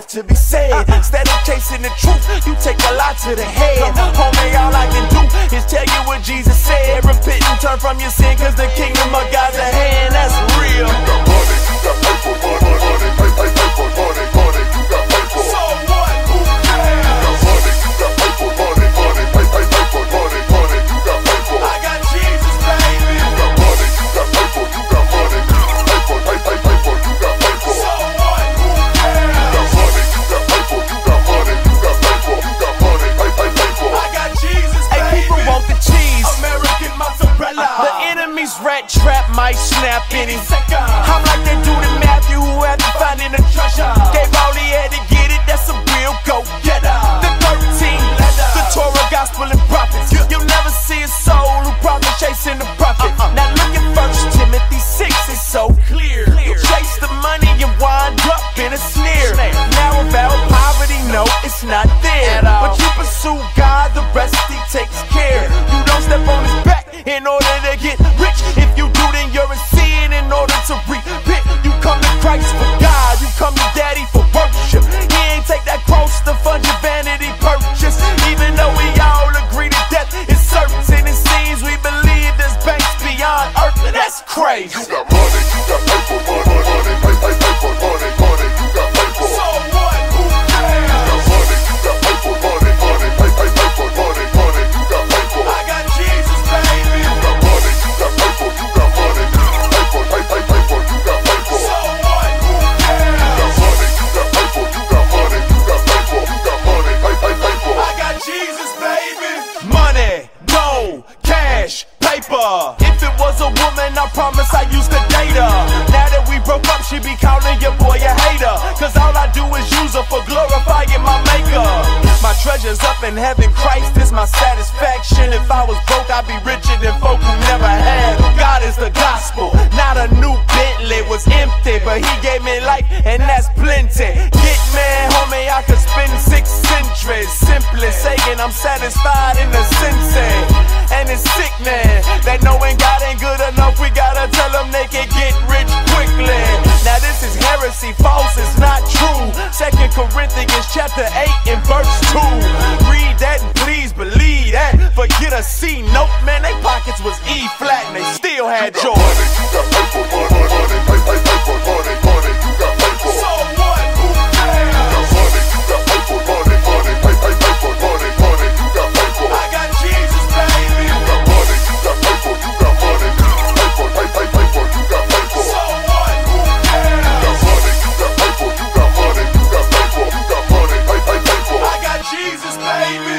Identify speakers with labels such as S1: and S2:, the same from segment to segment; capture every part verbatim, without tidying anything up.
S1: left to be said. Instead of chasing the truth, you take a lot to the head. Homie, all I can do is tell you what Jesus said. Repent and turn from your sin, cause the kingdom of God's at hand. That's real.
S2: You got money, you got paper, money, money, paper, paper, money, money, you got paper.
S1: So what? Who cares?
S2: You got money, you got paper, money, money, paper, paper, money, money, you got paper.
S1: I got Jesus, baby.
S2: You got money, you got paper, you got money, paper, paper, paper, you got paper.
S1: So what? Who cares?
S2: You got money, you got paper, you got money, you got paper, you got money, paper, paper.
S1: I got Jesus, baby. Hey, people want the cheese. American mozzarella. The enemy's rat trap might snap any second. I'm like that dude in Matthew who had to find in the treasure. Gave all he had to get it, that's a real go-getter. The thirteen, the Torah, Gospel, and Prophets. You'll never see a soul who probably chasing the profit. Now look at First Timothy six, it's so clear. You chase the money, you wind up in a snare. Now about poverty, no, it's not there. But you pursue God, the rest he takes care. You don't step on his back in order to get rich. If you do, then you're a sin. In order to repent, you come to Christ for God. You come to Daddy for worship. He ain't take that cross to fund your vanity purchase. Even though we all agree that death is certain, it seems we believe there's banks beyond earth. That's crazy.
S2: You got money, you got paper, money, money, paper, paper, money, money, you got paper.
S1: So what? Who cares?
S2: You got money, you got paper, money, money, paper, paper, money, money, you got paper.
S1: I got Jesus, baby.
S2: You got money, you got paper, you got money, paper, paper, paper, you got paper.
S1: So what? Who cares?
S2: You got money, you got paper, you got money, you got paper, you got money, paper, paper.
S1: I got Jesus, baby. Money, gold, cash, paper. If it was a woman, I promise I used to date her. Now that we broke up, she be calling your boy a hater. Cause all I do is use her for glorifying my maker. My treasure's up in heaven, Christ is my satisfaction. If I was broke, I'd be richer than folk who never had. God is the gospel, not a new Bentley. Was empty, but he gave me life, and that's plenty. Get mad, homie, I could spend six centuries simply saying I'm satisfied in the sense. And it's sick, man, that knowing God ain't good enough. We gotta tell them they can get rich quickly. Now this is heresy, false, it's not true. Second Corinthians chapter eight and verse two. Read that and please believe that. Forget a C note, man, they pockets was E flat and they still had joy.
S2: Money, you got paper, money, money, paper, paper, money, money, you got paper.
S1: So what? Who cares?
S2: You got money, you got paper, money, money, paper, paper, money, money, you got paper.
S1: I got Jesus, baby.
S2: You got money, you got paper, you got money, paper, paper, paper, you got paper.
S1: So what? Who cares?
S2: You got money, you got paper, you got money, you got paper, you got money, paper, paper.
S1: I got Jesus, baby.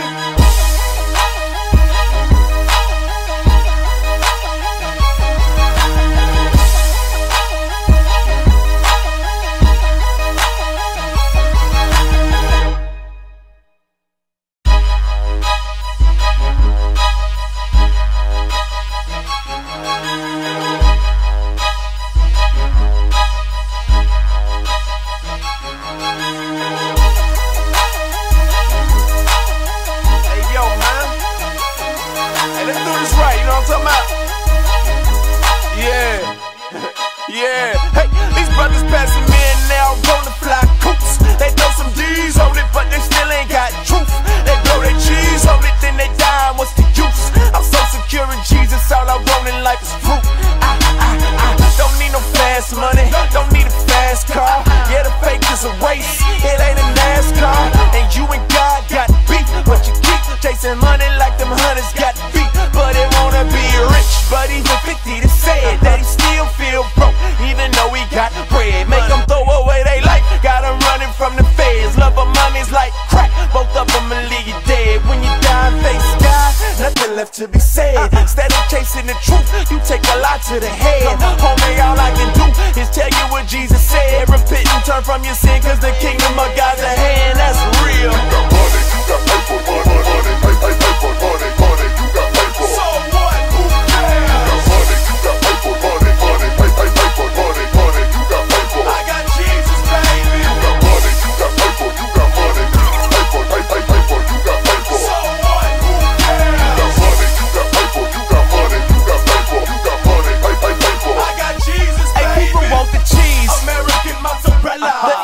S1: Yeah, hey, these brothers passing me and now rolling fly coops. They throw some D's on it, but they still ain't got truth. They blow their cheese on it, then they die, what's the use? I'm so secure in Jesus, all I want in life is fruit. I, I, I don't need no fast money, don't need a fast car. Yeah, the fake is a race, it ain't a NASCAR. And you and God got beef, but you keep chasing money like them hunters got beef. But they wanna be rich, but even fifty to say it, that he still feel broke, even though he got bread. Make them throw away they life, got them running from the feds. Love of money's like crack, both of them will leave you dead. When you die and face God, nothing left to be said. Instead of chasing the truth, you take a lot to the head. Homie, all I can do is tell you what Jesus said. Repent and turn from your sin, cause the kingdom of God's at hand. That's real.
S2: You got money, you got paper, money, money, paper, paper, money, money, you got paper.
S1: So what? Who cares?
S2: You got money, you got paper, money, money, paper, paper, money, money, you got paper.
S1: I got Jesus, baby.
S2: You got money, you got paper, you got money, paper, paper, paper, you got paper.
S1: So what? Who cares?
S2: You got money, you got paper, you got money, you got paper, you got money, paper, paper.
S1: I got Jesus, baby. Hey, people want the cheese. American mozzarella. The enemy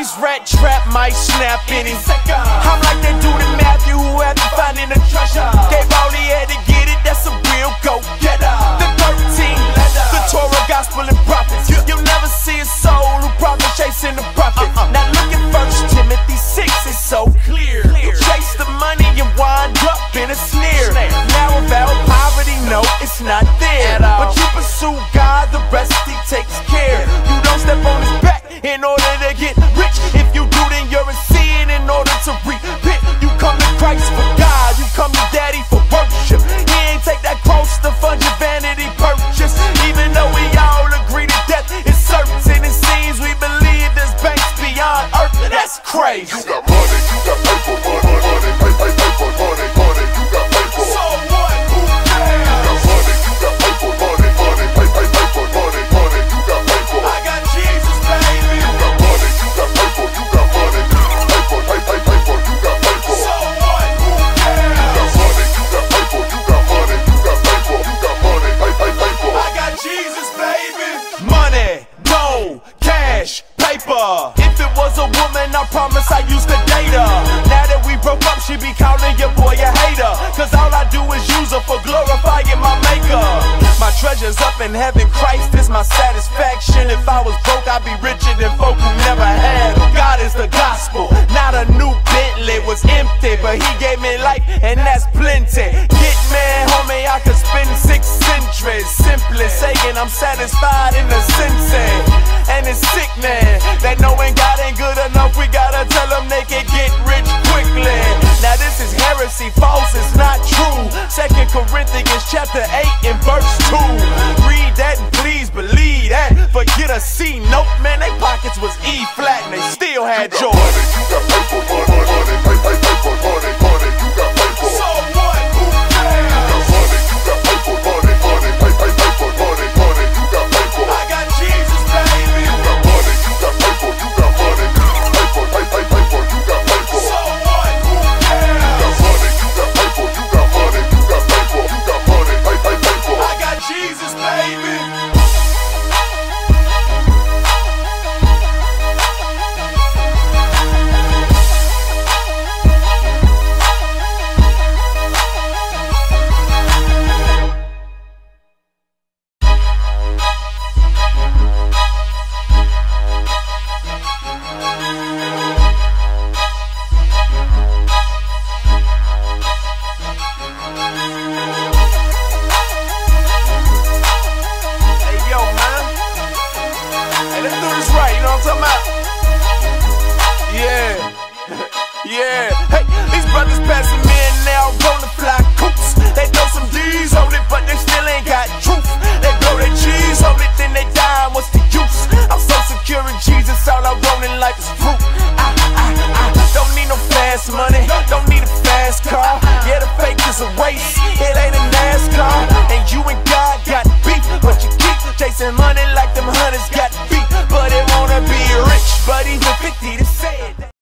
S1: These rat trap might snap any second. I'm like that dude in Matthew who had to find in the treasure. Gave all he had to get it, that's a real go-getter. The thirteen, the Torah, Gospel, and Prophets. You'll never see a soul who probably chasing the prophet. Now look at First Timothy six, it's so clear. You chase the money and wind up in a snare. Now about poverty, no, it's not there. But you pursue God, the rest he takes care. You don't step on his back in order to get rich. If you do, then you're a sin in order to repent. You come to Christ for God, you come to Daddy for worship. He ain't take that cross to fund your vanity purchase. Even though we all agree that death is certain, it seems we believe there's banks beyond earth. That's crazy.
S2: You got money, you got paper, money, money, paper, paper, money, money, you got paper.
S1: So what? Who cares?
S2: You got money, you got paper, money, money, paper, paper, money, money, you got paper.
S1: I got Jesus, baby.
S2: You got money, you got paper, you got money, paper, paper, paper, you got paper.
S1: So what? Who cares?
S2: You got money, you got paper, you got money, you got paper, you got money, paper, paper.
S1: I got Jesus, baby. Money, gold, cash, paper. If it was a woman, I promise I used to date her. Now that we broke up, she be calling your boy a hater. Cause all I do is use her for glorifying my maker. My treasure's up in heaven, Christ is my satisfaction. If I was broke, I'd be richer than folk who never had him. God is the gospel, not a new Bentley. Was empty, but he gave me life, and that's plenty. Get man, homie, I could spend six centuries simply saying I'm satisfied in the senses. And it's sickening that knowing God ain't good enough, we gotta tell them they can get rich quickly. Now this is heresy, false, it's not true. Second Corinthians chapter eight and verse two. Read that and please believe that. Forget a C note, man, they pockets was E flat and they still had joy.
S2: Money, you got paper, money, money, paper, paper, money, money, you got paper.
S1: So what? Who cares?
S2: You got money, you got paper, money, money, paper, paper, money, money, you got paper.
S1: I got Jesus, baby.
S2: You got money, you got paper, you got money, paper, paper, paper, you got paper.
S1: So what? Who cares?
S2: You got money, you got paper, you got money, you got paper, you got money, paper, paper.
S1: I got Jesus, baby. Yeah, hey, these brothers passing me and now rolling fly coops. They throw some D's on it, but they still ain't got truth. They blow their cheese on it, then they die, what's the use? I'm so secure in Jesus, all I want in life is fruit. I, I, I don't need no fast money.